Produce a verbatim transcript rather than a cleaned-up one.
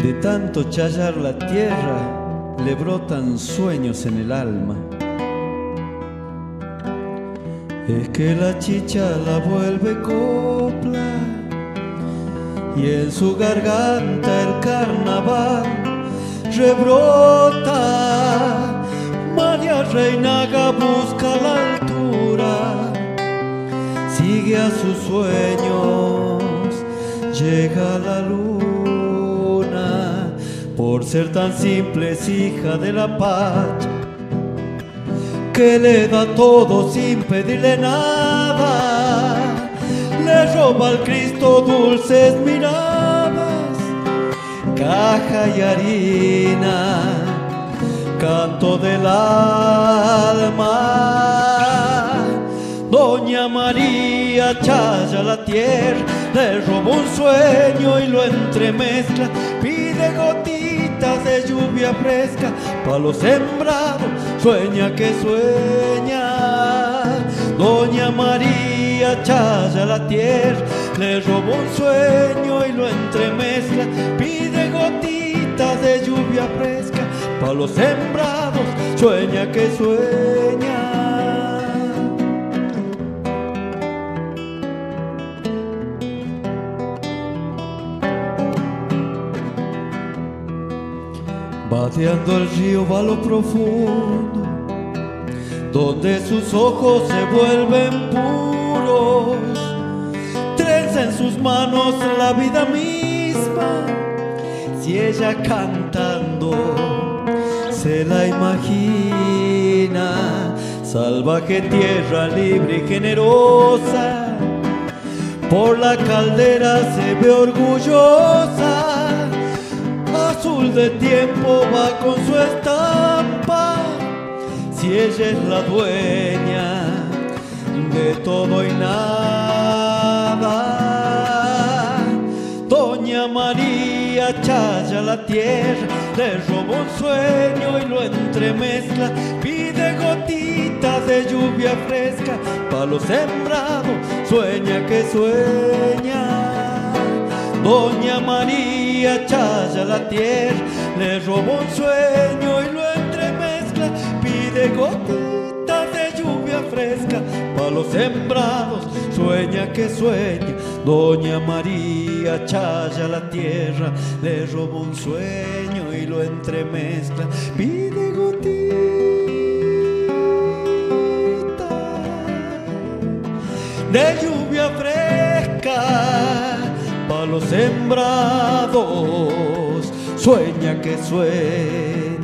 De tanto chayar la tierra, le brotan sueños en el alma. Es que la chicha la vuelve copla y en su garganta el carnaval rebrota. María Reinaga busca la altura, sigue a sus sueños, llega la luna. Por ser tan simple es hija de la pacha, que le da todo sin pedirle nada. Le roba al Cristo dulces miradas, caja y harina, canto del alma. Doña María chaya la tierra, le roba un sueño y lo entremezcla. Pide gotitas de lluvia fresca pa' los sembrados, sueña que sueña. Doña María chaya la tierra, le roba un sueño y lo entremezcla. Pide gotitas de lluvia fresca pa' los sembrados, sueña que sueña. Vadeando el río va lo profundo, donde sus ojos se vuelven puros. Trenza en sus manos la vida misma, si ella cantando se la imagina. Salvaje tierra libre y generosa, por la caldera se ve orgullosa. Azul de tiempo va con su estampa, si ella es la dueña de todo y nada. Doña María chaya la tierra, le roba un sueño y lo entremezcla. Pide gotitas de lluvia fresca pa' los sembrados, sueña que sueña. Doña María chaya la tierra, le roba un sueño y lo entremezcla. Pide gotitas de lluvia fresca pa' los sembrados, sueña que sueña. Doña María chaya la tierra, le roba un sueño y lo entremezcla. Pide gotitas de lluvia fresca pa' los sembrados, sueña que sueña.